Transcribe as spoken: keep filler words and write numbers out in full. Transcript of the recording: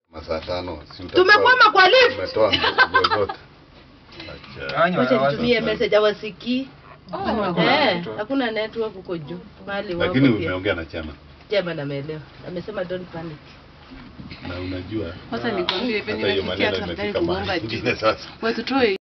Masaa tano. Tumekwama kwa lift. Umetoa nguo zote. Acha. Wacha nitumie message awasiki. Oh, eh, hakuna network huko juu. Mahali wako. Lakini umeongea na chama. Chama ameelewa. Amesema don't panic. Na unajua. Sasa nikwambie hivi nimesikia tunataka kuomba juu. Wewe tutoe